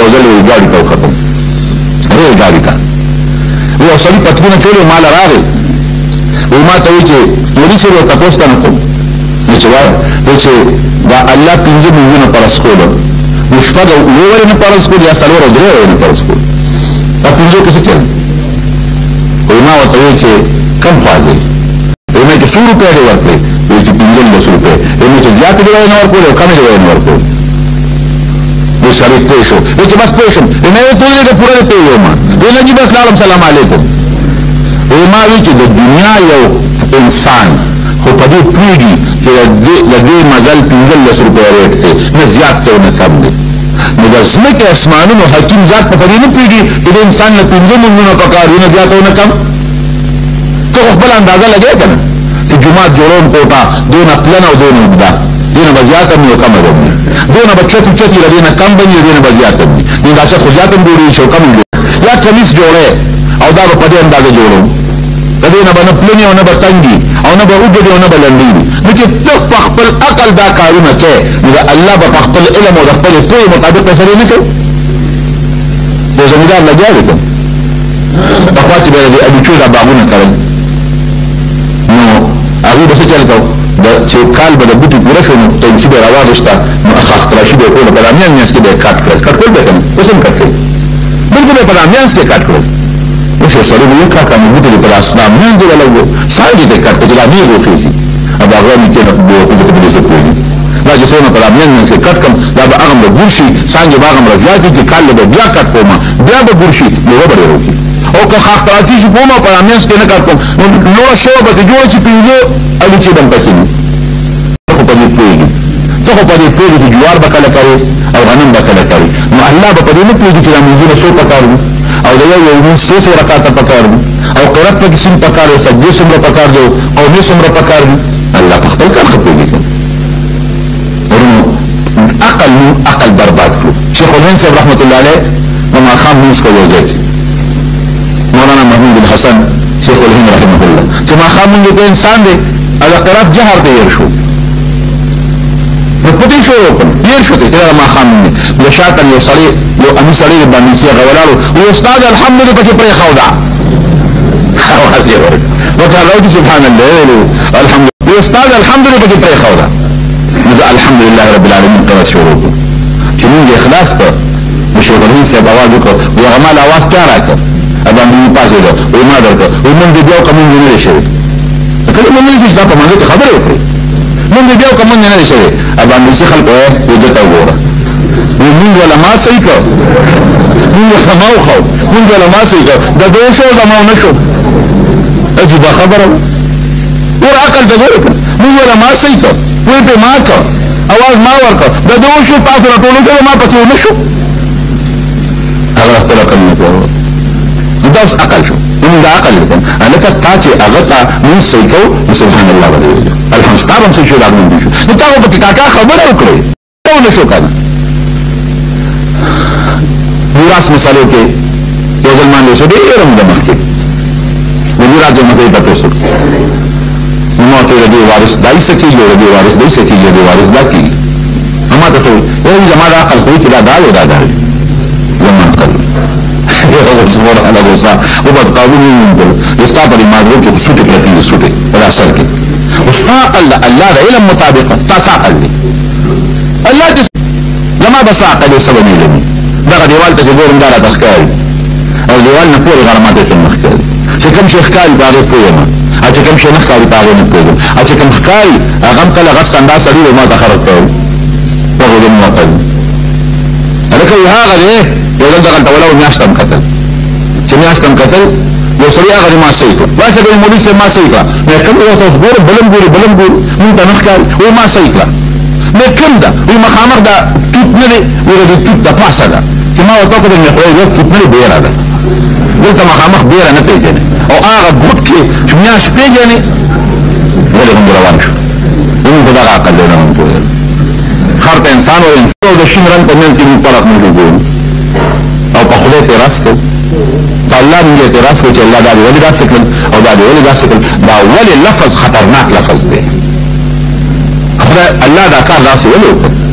یو ځل وی ګاډي ته وختم ریل ګاډي ته یو سړي پتلونه چولې ما له راغی وی ما ته وی چې مولي صاحب ورته تپوس ته نه کوم نو چې وایي چې دا الله 5 مونږونه فرض کړو نو شپږ اووه ولې نه فرض کړو یا څلور او درې ولې نه فرض کړو دا 5 کې څه چل وی ما ورته وی چې کم فاضي وی ما چې 100 روپۍ دې ورکړې وی چې 15 روپۍ وی ما چې زیات دې نه ورکړو او کم دې نه ورکړو وی سړی پوه شو وی چې بس پوه شم وی ما ټول دې پوره ته یو ما وی نه چې بس لالم سلام علیکم وی ما وی چې د دنیا یو انسان خو په دې پوهېږي چې د دې مزل 15 روپۍ ریټ دی نه زیات دی او نه کم دی نو د ځمکې اسمانونو حکیم ذات په دې نه پوهېږي چې د انسان نه 15 مونږونه پکار وي نه زیات او نه کم ته خو خپله اندازه لګوې که نه چې جومات جوړوم کوټه دونه پلنه او دونه اوږده دونه به زیات هم وي او کمه به وي دونه به چت اوچت وي له دې نه کم به وي دونه به زیات هم وي نو دا چت خو زیات هم جوړېږي چې کم هم یا کمیس جوړی او دا به په دې اندازه جوړوم د دې نه به نه پلنې او نه به تنګي او نه به اوږدې او نه به لنډې وي نو چې ته په خپل عقل دا کارونه کوې نو د الله به په خپل علم او د خپلې پوهې مطابق فیصلې نه کوي یو زمیندار لګیا دی که پخوا چې به یې د اډوچو دا باغونه کرل نو هغوی به څه چل کو چې کال به د بوټي پوره شو نو تنچي به یې راواغېسته نو خاختراشي به یې کړل په دامیان میانځ کې به یې کټ کړل کټ کول به یې که نه اوس هم کټ کوي بلکې به یې په دامیانځ کې کټ کړل اوس یو سړی به ویل کاکا مو بوټي دې په داسنام میانځ دې ولګو سانګې ته یې کټ کړل چې دا نیغ وخېږي اب هغه نیکې نه ته په دې څه پوهېږي دا چې څونه په دامیان میانځ کې کټ کړم دا به هغه به ګور شي سانګې به هغه به زیاتې کړي کال به بیا کټ کوم بیا به ګور شي میوه به ډېر وکړي او که خاختراچي شي کوم او په دامیانځ کې نه کټ کوم نو نوره شوه به ترې جوړه چې 5 الوچې به هم پکې وي ته خو په دې پوهېږي ته خو په دې پوهېږي چې جوار به کله کوې او غنم به کله کوې نو الله به په دې نه پوهېږي چې دا مونځونه څو پکار وي او د یو لمونځ څو رکعاته پکار وي او قرات پکې څومره پکار وي سجدې څومره پکار دي او نه څومره پکار وي الله په خپل کار ښه پوهېږي عقل برباد کړو شیخ الهند صاحب رحمت الله علیه د ماښام لمونځ کوي یو ځای کې مولانا محمود الحسن شیخ الهند رحمه الله چې ماښام لمونځ کوي انسان دی او د قرات جهر ته یېر شو نو پټې شو یېر شو ته چې دا ماښام لمونځ د شاته یو سړی یو امي سړی باندې چې هغه ولاړ و استاد الحمد لله پکې پرېښوده اواز یې ورکړ وکړه راوځي سبحان الله الحمد لله استاد الحمد لله پکې پرېښوده نو د الحمد لله رب العالمین قرات شروع کړو چې مونږ اخلاص کړ نو شیخ الهند صاحب اواز وکړ وی هغه ما له اواز چا راکړ باندې مې پاڅېده وی ما درکړ وی مونږ دې بیا وکړه مونږ نه دی شوی کله مونږ نه دی دا په مانځه کې خبرې وکړې مونږ دې بیا وکړه مونږ نه دی شوی باندې چې خلک وی ده ته وګوره وی مونږ ولا ما صحیح کړ مونږ ورته ما وښو مونږ ولا ما صحیح کړ د ده وشو د ما ونه شو عجیبه خبره ور عقل ته ګوره کړه مونږ ولا ما صحیح کړ وی پې ما کړ اواز ما ورکړ د ده وشو تاسو راټولو شو ما پکې ونه شو هغه خپل عقل نه پوهه دا اوس عقل شو نو دا عقل دی هلکه تا چې هغه ته مونږ صحیح کوو نو سبحان الله به دې ویلو الحمد ستا به هم صحیح شو دا مونږ شو نو تا خو پکې کاکا خبره وکړې ته ونه شو که نه میراث مسلو کې یو ځل مانډې شو ډېره موده مخکې د میراث یو مسلې تپوس وکړو نو ما ورته ویل د دې وارث دای څه کېږي او د دې وارث دی څه کېږي د دې وارث دا کېږي ما ته څه وایي یو زما د عقل خو چې دا دا او دا دا زما عقل سبحان الله غوسه او بس قابل نه وینم ستا په مازغو کې سوټه پرتی دي سوټه په اثر کې او ستا الله د علم مطابق تاسو عقل دی الله دې لما بس عقل سبب نه لمي دا دیوال ته ګورم دا راته ښکاري او دیوال نه پورې غرماته سم ښکاري چې کوم شي ښکاري باغې پوهه او چې کوم شي نه ښکاري باغې نه پوهه او چې کوم ښکاري هغه کله غټ سندا سړي ما ته خراب کړو په دې موقع هغه هغه دی یو ځل دغلته ولاړ میاشتم کتل چې میاشتم کتل یو سړي هغه ما صحیح کړ راشه د مولوي صاحب ما صحیح کړه مې کوم یو تاسو ګورم بلم ګوري مونږ ته نه ښکاري وایي ما صحیح کړه مې کوم ده وایي مخامخ دا توپ نه دی وایي د توپ د پاسه ده چې ما ورته وکړل مې خدای وایي توپ نه دی بیره ده دلته مخامخ بیره نه پېژنې او هغه ګوټ کې چې میاشت پېژنې ولې موږ روان شو موږ په دغه عقل دی نه موږ پوهېږو هر ته انسان او انسان د شین رنګ په منځ کې موږ فرق موږ وګورو او په خدای اعتراض کوو په الله موږ اعتراض کوو چې الله دا دې ولې داسې کړل او دا دې ولې داسې کړل دا ولې لفظ خطرناک لفظ دی خدای الله دا کار داسې ولې وکړ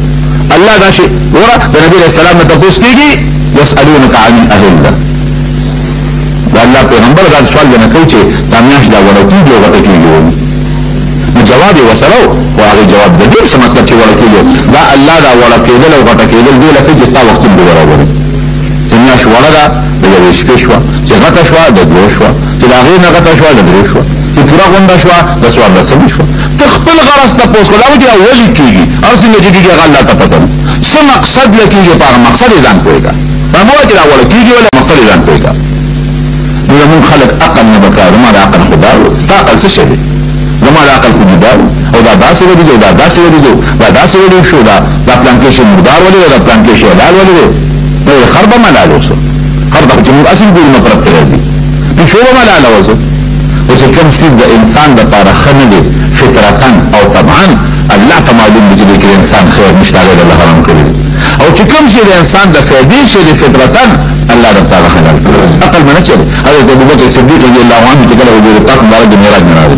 الله دا شي ورا د نبی علیہ السلام ته تاسو کیږي يسالونك عن الاهله دا الله پیغمبر دا سوال نه کوي چې دا میاش دا ورته دی ورته کیږي نو جواب یې وسره او هغه جواب د دې څه مطلب چې ورته کیږي دا الله دا ورته کېدل او ورته کېدل دی لکه چې تاسو وخت دی برابر چې میاش ورته د یوې شپې شو چې غټه شو د دوه شو چې دا غیر نه غټه شو د درې شو چې پورا غونډه شو د سوال رسم شو ته خپل غرض ته پوس کلاو چې اولی کیږي او څنګه چې کیږي الله ته پته څه مقصد لکېږي په مقصد ځان پوهیږي په مو چې اول کیږي ولا مقصد ځان پوهیږي نو موږ خلق عقل نه وکړو ما عقل خدا استعقل څه شي زما عقل خو دی او دا داسې ودی دا داسې ودی دا داسې ودی شو دا پلان کې شي مردار ولې دا پلان کې شي حلال ولې نو خرب ما لا وسو خرب چې موږ اصل ګورو نه پرته راځي په شوبه ما لا وسو او چې کوم سیز د انسان د لپاره خنه دي فطرتاً او طبعا الله ته معلوم دي چې انسان خیر نشته غیر الله حرام کړی او چې کوم شي د انسان د فائدې شي د فطرتاً الله تعالی حلال کړی عقل منه چي حضرت ابوبکر صدیق رضی الله عنه چې کله وجود پاک مبارک د معراج مناوي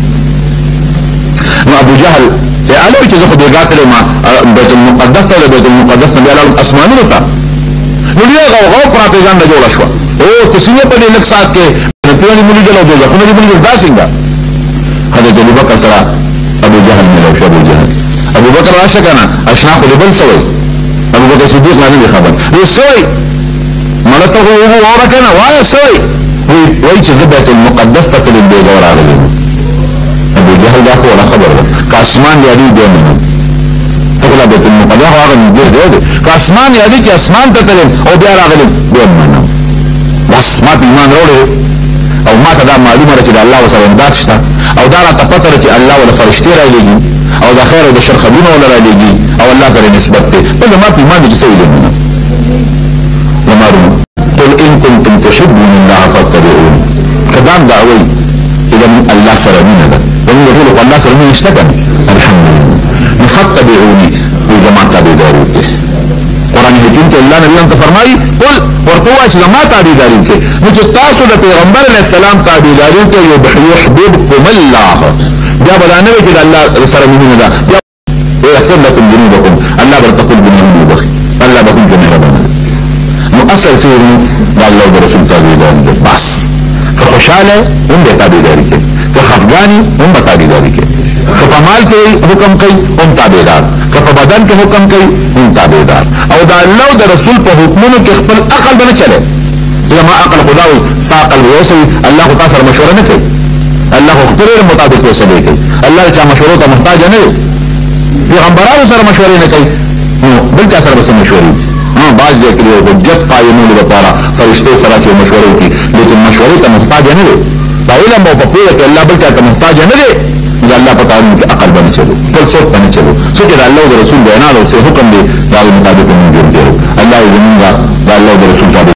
نو ابو جهل یا علي چې زه خو بیګاتله ما بیت المقدس ته بیت المقدس نه بیا اسمانونو ته نو یې غو پروپاګاندا جوړ شو او تاسو په دې لک سات کې پیونی مولي جلو دوزخ خو مولي جلو دا څنګه حضرت ابو بکر سره ابو جهل ملو شو ابو جهل ابو بکر راشه کنه اشنا خو بل سوي ابو بکر صدیق نه خبر یو سوي ملته هو وره کنه وای سوي وای چې بیت المقدس ته تل دی ور راغلی ابو جهل دا خو ولا خبر ده کاسمان یادی دی نه څنګه بیت المقدس هغه دې دی کاسمان یادی چې اسمان ته تل او بیا راغلی دی نه بس ما ایمان وروړي او ما ته دا معلومه ده چې الله وسره امداد شته او دا راته پته ده چې الله ولا فرشتي راځي او د خیر او د شر خبرونه ولا راځي او الله سره نسبت ده بل ما ایمان دي چې څه ویل نه قل ان كنتم تحبون الله فاتبعون کدام دعوی اذا الله سره مين ده ومن يقول الله سره مين اشتكى الحمد لله فاتبعوني وجماعه تابعون قرآن حکیم کې الله نبی ته فرمایي قل ورته وایي چې ما تابعداري کې نو چې تاسو د پیغمبر علیه السلام تابعداري کې يحببكم الله بیا بلانه کې الله سره مين ده ويغفر لكم ذنوبكم الله برتقل بنوبه الله بكم جميعا نو اصل سيرو د الله او رسول تابعداري بس که خوشاله هم به تابعداري کې که خفګانی هم به تابعداري کې که په مال کې حکم کوي هم تابعدار که په بدن کې حکم کوي هم تابعدار او د الله او د رسول په حکمونو کې خپل عقل به نه چلے لما عقل خدا او عقل وسوي الله تعالی سره مشوره نه کوي الله خپل مطابق وسوي کوي الله چې مشوره ته محتاج نه وي پیغمبرانو سره مشوره نه کوي نو بل چا سره مشوره بعض ذکر یو حجت قائمون لپاره فرشتو سره چې مشوره کوي لیکن مشوره ته محتاج نه وي دا علم او په پوهه کې الله بل چا ته محتاج نه دی دا الله په قانون کې عقل باندې چلو فلسفه باندې چلو څه چې الله او رسول بیان او حکم دی دا مطابق موږ جوړ کړو الله یې زمونږ دا الله او رسول